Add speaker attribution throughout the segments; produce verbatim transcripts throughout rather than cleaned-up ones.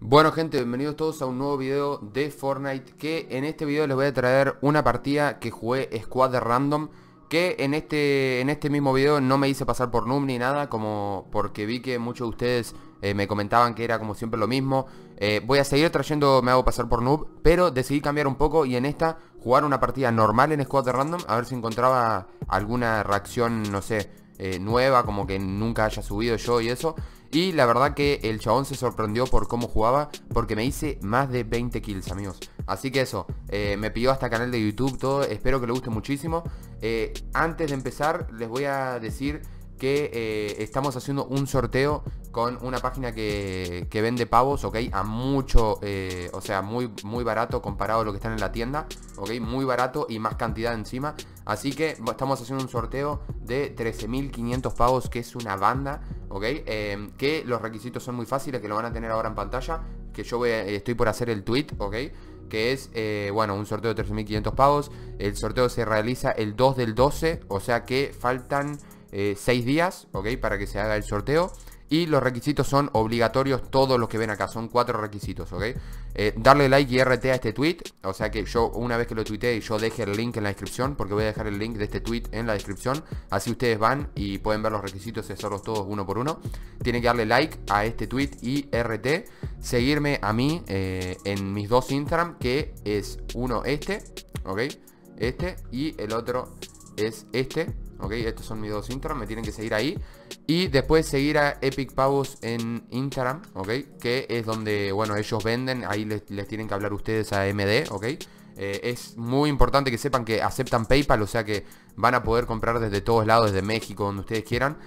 Speaker 1: Bueno gente, bienvenidos todos a un nuevo video de Fortnite. Que en este video les voy a traer una partida que jugué Squad de Random. Que en este, en este mismo video no me hice pasar por noob ni nada, como porque vi que muchos de ustedes eh, me comentaban que era como siempre lo mismo. eh, Voy a seguir trayendo me hago pasar por noob, pero decidí cambiar un poco y en esta jugar una partida normal en Squad de Random. A ver si encontraba alguna reacción, no sé, eh, nueva, como que nunca haya subido yo y eso. Y la verdad que el chabón se sorprendió por cómo jugaba, porque me hice más de veinte kills, amigos. Así que eso, eh, me pidió hasta canal de YouTube, todo. Espero que le guste muchísimo. eh, Antes de empezar, les voy a decir que eh, estamos haciendo un sorteo con una página que, que vende pavos, ok, a mucho, eh, o sea, muy, muy barato comparado a lo que están en la tienda, ok, muy barato y más cantidad encima. Así que estamos haciendo un sorteo de trece mil quinientos pavos, que es una banda, ok, eh, que los requisitos son muy fáciles, que lo van a tener ahora en pantalla, que yo voy a, estoy por hacer el tweet, ok, que es, eh, bueno, un sorteo de trece mil quinientos pavos. El sorteo se realiza el dos del doce, o sea que faltan Eh, seis días, ok, para que se haga el sorteo. Y los requisitos son obligatorios, todos los que ven acá, son cuatro requisitos, ok. eh, Darle like y R T a este tweet, o sea que yo, una vez que lo tuitee, yo deje el link en la descripción, porque voy a dejar el link de este tweet en la descripción. Así ustedes van y pueden ver los requisitos y hacerlos todos uno por uno. Tienen que darle like a este tweet y R T. Seguirme a mí eh, en mis dos Instagram, que es uno este, ok, este, y el otro es este. Ok, estos son mis dos Instagram, me tienen que seguir ahí. Y después seguir a Epic Pavos en Instagram, ok, que es donde, bueno, ellos venden. Ahí les, les tienen que hablar ustedes a M D, ok. eh, Es muy importante que sepan que aceptan PayPal, o sea que van a poder comprar desde todos lados, desde México, donde ustedes quieran.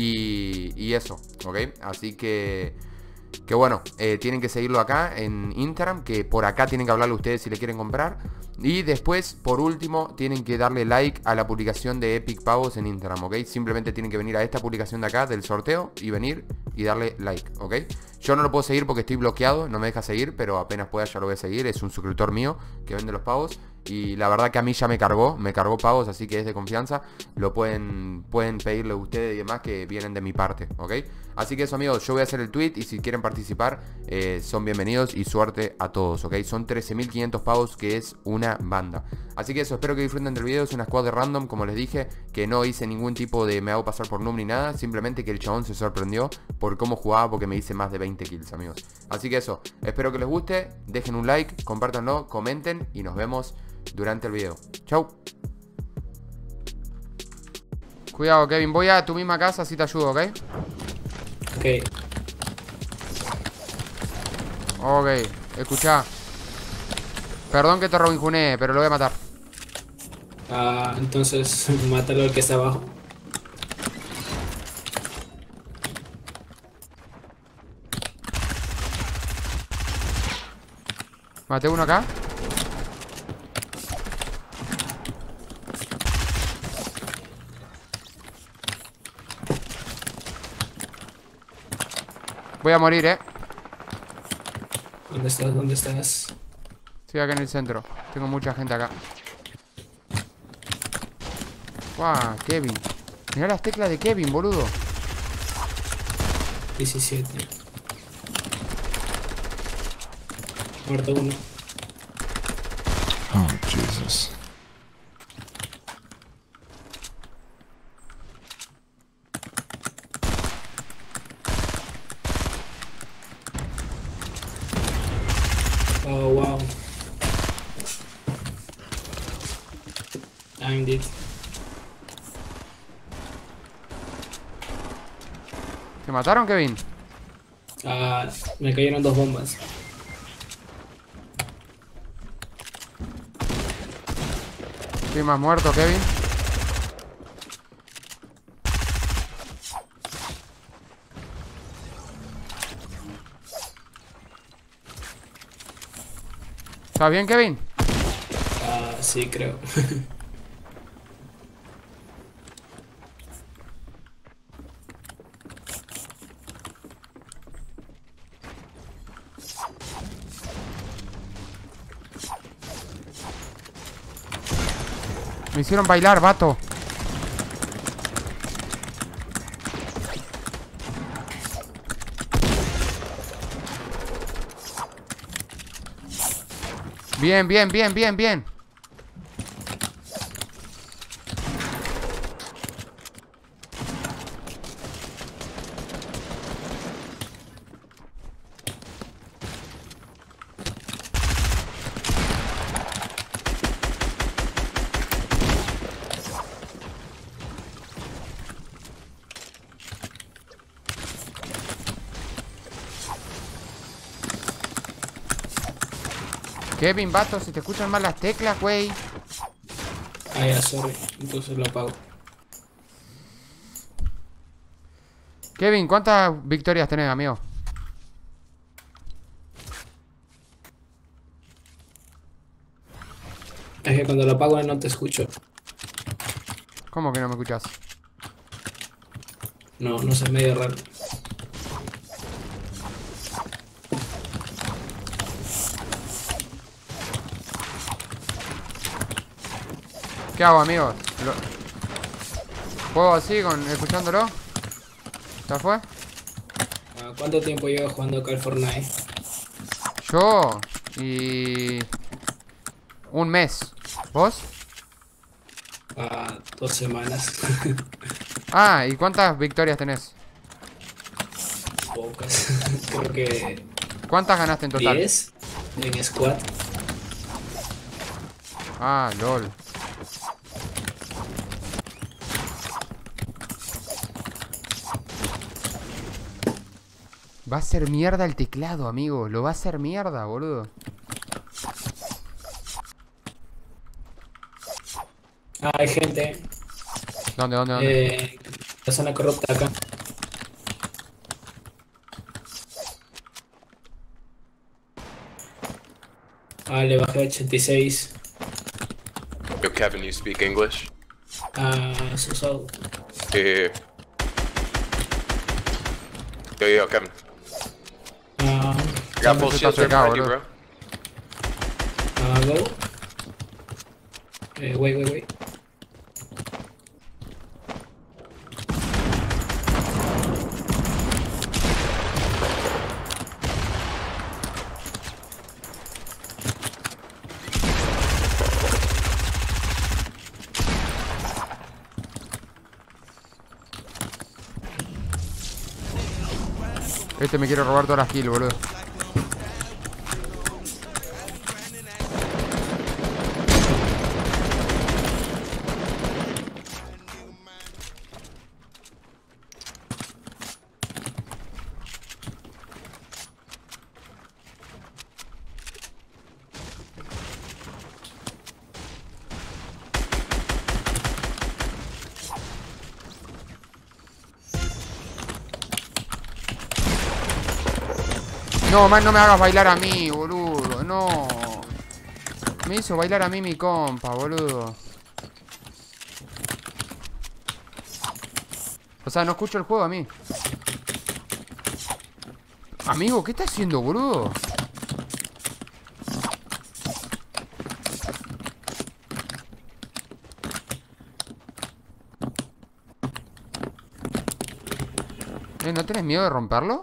Speaker 1: Y, y eso, ok, así que... Que bueno, eh, tienen que seguirlo acá en Instagram, que por acá tienen que hablarle ustedes si le quieren comprar. Y después, por último, tienen que darle like a la publicación de Epic Pavos en Instagram, ¿ok? Simplemente tienen que venir a esta publicación de acá, del sorteo, y venir y darle like, ¿ok? Yo no lo puedo seguir porque estoy bloqueado, no me deja seguir, pero apenas pueda ya lo voy a seguir. Es un suscriptor mío que vende los pavos. Y la verdad que a mí ya me cargó, me cargó pavos, así que es de confianza. Lo pueden, pueden pedirle a ustedes y demás, que vienen de mi parte, ¿ok? Así que eso, amigos, yo voy a hacer el tweet y si quieren participar, eh, son bienvenidos y suerte a todos, ¿ok? Son trece mil quinientos pavos, que es una banda. Así que eso, espero que disfruten del video. Es una squad de random, como les dije, que no hice ningún tipo de me hago pasar por noob ni nada. Simplemente que el chabón se sorprendió por cómo jugaba, porque me hice más de veinte kills, amigos. Así que eso, espero que les guste. Dejen un like, compártanlo, comenten y nos vemos durante el video. Chau. Cuidado, Kevin, voy a tu misma casa, así te ayudo, ¿ok?
Speaker 2: Ok.
Speaker 1: Ok, escuchá. Perdón que te robinjunee, pero lo voy a matar.
Speaker 2: Ah, entonces mátalo al que está abajo.
Speaker 1: Maté uno acá. Voy a morir, eh.
Speaker 2: ¿Dónde estás? ¿Dónde estás?
Speaker 1: Estoy acá en el centro. Tengo mucha gente acá. Guau, Kevin. Mirá las teclas de Kevin, boludo.
Speaker 2: diecisiete. Muerto uno.
Speaker 3: Oh, Jesus.
Speaker 2: Oh, wow. I'm dead.
Speaker 1: ¿Te mataron, Kevin?
Speaker 2: Ah, me cayeron dos bombas.
Speaker 1: Estoy más muerto, Kevin. ¿Estás bien, Kevin?
Speaker 2: Ah, sí, creo.
Speaker 1: Me hicieron bailar, vato. Bien, bien, bien, bien, bien. Kevin, vato, se te escuchan mal las teclas, güey.
Speaker 2: Ah, ya, sorry. Entonces lo apago.
Speaker 1: Kevin, ¿cuántas victorias tenés, amigo?
Speaker 2: Es que cuando lo apago no te escucho.
Speaker 1: ¿Cómo que no me escuchás?
Speaker 2: No, no sé, medio raro.
Speaker 1: ¿Qué hago, amigo? Lo... ¿Juego así, con escuchándolo? ¿Ya fue?
Speaker 2: Ah, ¿cuánto tiempo llevas jugando acá al Fortnite?
Speaker 1: Yo... Y... Un mes. ¿Vos?
Speaker 2: Ah, dos semanas.
Speaker 1: Ah, ¿y cuántas victorias tenés?
Speaker 2: Pocas. Creo que
Speaker 1: ¿Cuántas ganaste en total?
Speaker 2: diez en squad.
Speaker 1: Ah, lol. Va a ser mierda el teclado, amigo. Lo va a hacer mierda, boludo.
Speaker 2: Ah, hay gente.
Speaker 1: ¿Dónde, dónde, dónde?
Speaker 2: Eh, la zona corrupta acá. Ah, le bajé a ochenta y seis.
Speaker 3: Yo, Kevin, you speak English?
Speaker 2: Ah, so, so.
Speaker 3: Yeah. Yo, yo, Kevin.
Speaker 2: Ah,
Speaker 3: I got full
Speaker 1: Eso
Speaker 3: shield
Speaker 1: está
Speaker 3: behind you,
Speaker 1: boludo.
Speaker 3: bro.
Speaker 2: ah, go. Eh, wait, wait, wait.
Speaker 1: Este me quiere robar todas las kills, boludo. No, man, no me hagas bailar a mí, boludo. No. Me hizo bailar a mí mi compa, boludo. O sea, no escucho el juego a mí. Amigo, ¿qué estás haciendo, boludo? Eh, ¿no tenés miedo de romperlo?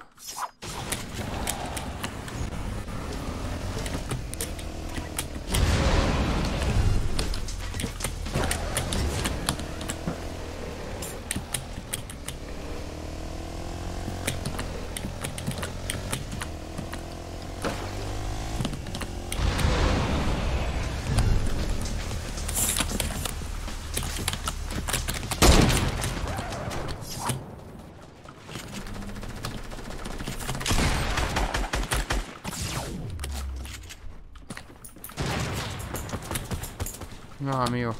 Speaker 1: No, amigo.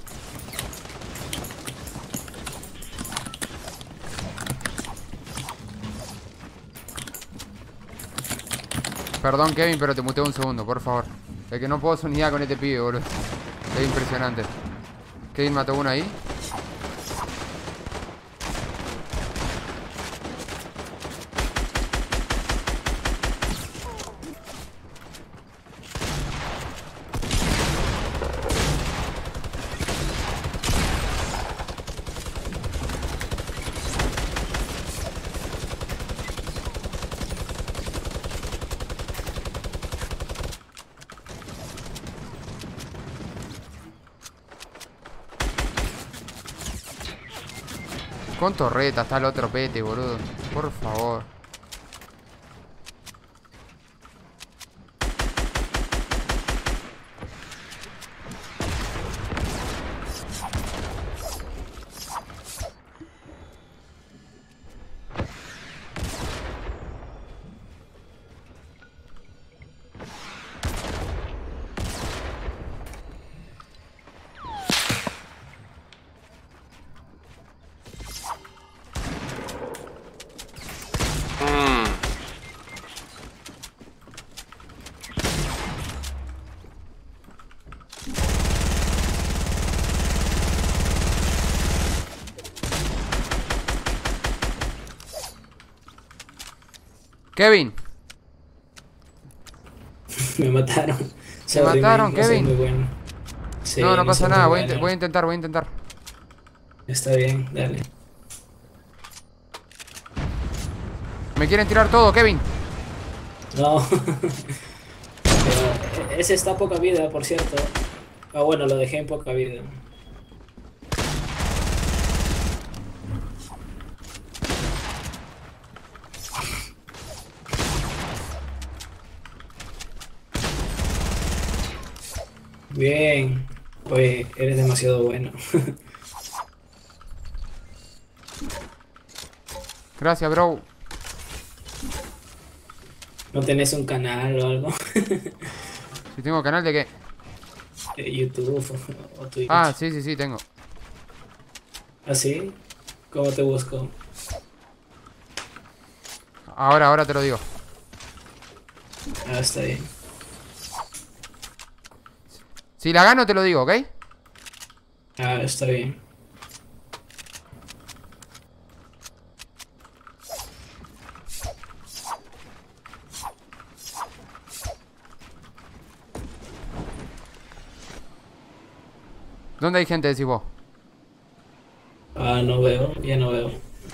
Speaker 1: Perdón, Kevin, pero te muteo un segundo, por favor. Es que no puedo hacer unidad con este pibe, boludo. Es impresionante. Kevin mató uno ahí. Con torreta está el otro pete, boludo. Por favor. Kevin.
Speaker 2: Me mataron.
Speaker 1: ¿Te mataron,
Speaker 2: man,
Speaker 1: Kevin?
Speaker 2: muy bueno. Sí,
Speaker 1: No, no pasa nada. Voy a,
Speaker 2: bueno.
Speaker 1: voy a intentar, voy a intentar.
Speaker 2: Está bien, dale.
Speaker 1: Me quieren tirar todo, Kevin.
Speaker 2: No. Pero ese está a poca vida, por cierto. Ah, bueno, lo dejé en poca vida. Bien. Oye, eres demasiado bueno.
Speaker 1: Gracias, bro.
Speaker 2: ¿No tenés un canal o algo?
Speaker 1: Si tengo canal de qué.
Speaker 2: De YouTube o, o Twitch.
Speaker 1: Ah, sí, sí, sí, tengo.
Speaker 2: ¿Ah, sí? ¿Cómo te busco?
Speaker 1: Ahora, ahora te lo digo.
Speaker 2: Ah, está bien.
Speaker 1: Si la gano te lo digo, ¿ok?
Speaker 2: Ah, está bien.
Speaker 1: ¿Dónde hay gente, decís vos?
Speaker 2: Ah, no veo, ya no veo.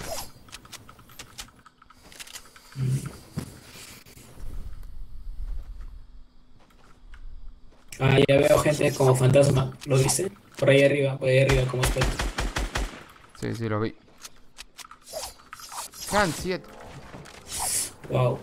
Speaker 2: Ah, ya veo gente como fantasma. ¿Lo viste? Por ahí arriba, por ahí arriba, como espectro.
Speaker 1: Sí, sí, lo vi. Can siete.
Speaker 2: Wow.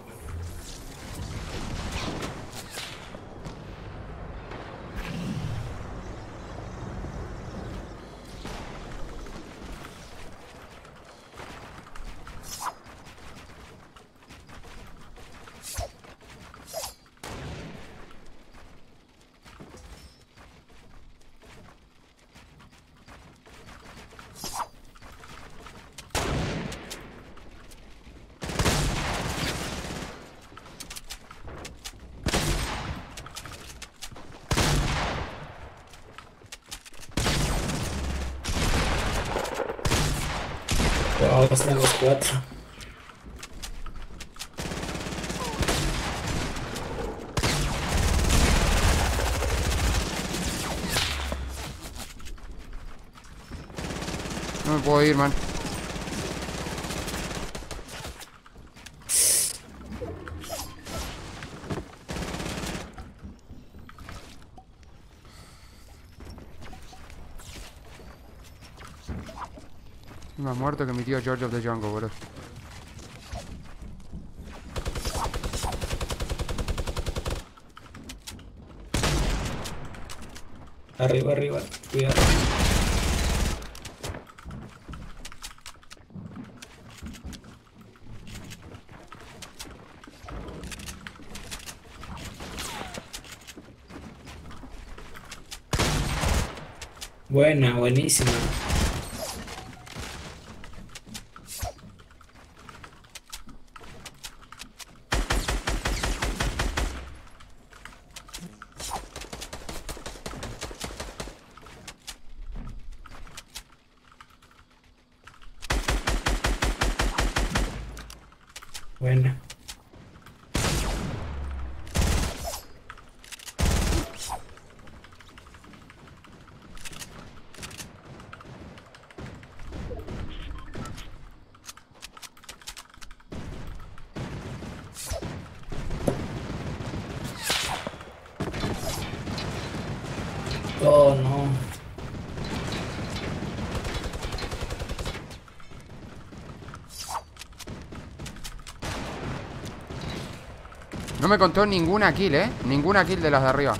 Speaker 2: Wow, están los cuatro.
Speaker 1: No me puedo ir, man. Estoy más muerto que mi tío George of the Jungle, boludo.
Speaker 2: Arriba, arriba. Cuidado. Buena, buenísima. Buena. Oh, no.
Speaker 1: No me contó ninguna kill, eh. Ninguna kill de las de arriba.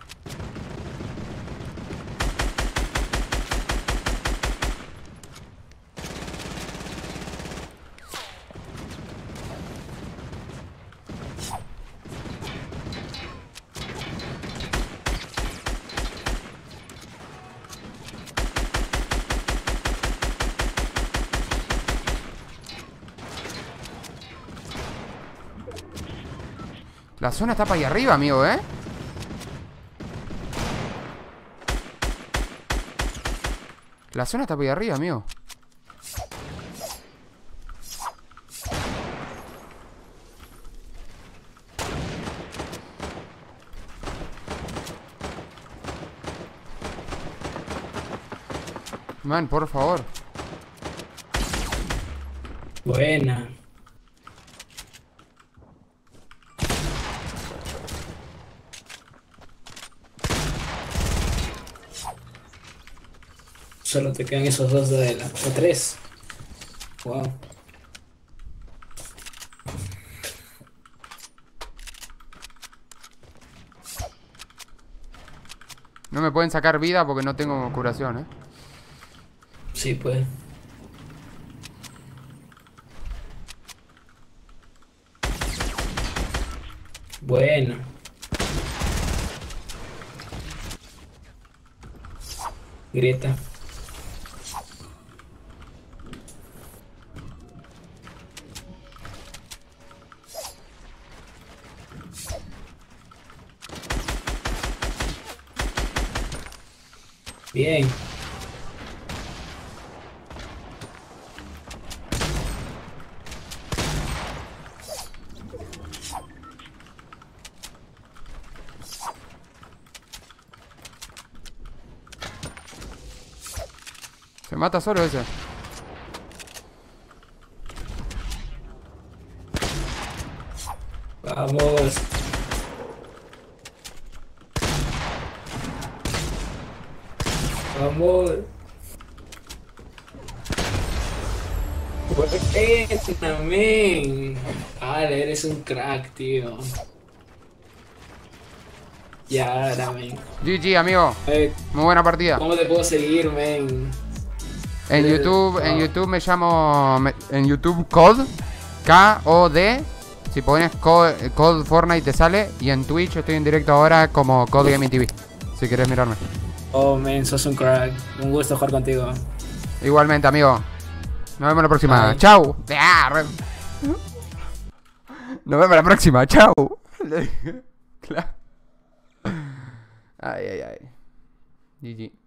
Speaker 1: La zona está para ahí arriba, amigo, ¿eh? La zona está para ahí arriba, amigo. Man, por favor.
Speaker 2: Buena. Solo te quedan esos dos de la... o tres. Wow.
Speaker 1: No me pueden sacar vida porque no tengo curación, eh.
Speaker 2: Sí, pues. Bueno. Grieta. Bien.
Speaker 1: Se mata solo ese.
Speaker 2: Vamos. Vamos. Buena, men. Vale, eres un crack, tío. Ya, ahora, men.
Speaker 1: G G, amigo.
Speaker 2: Eh,
Speaker 1: Muy buena partida.
Speaker 2: ¿Cómo te puedo seguir, men?
Speaker 1: En YouTube, en YouTube me llamo... me- En YouTube COD. K O D. Si pones COD, COD Fortnite te sale. Y en Twitch estoy en directo ahora como COD Gaming T V. Si querés mirarme.
Speaker 2: Oh, men, sos un crack. Un gusto jugar contigo.
Speaker 1: Igualmente, amigo. Nos vemos la próxima.
Speaker 2: Bye.
Speaker 1: Chau. Ah, re- Nos vemos la próxima. Chau. Claro. Ay, ay, ay. G G.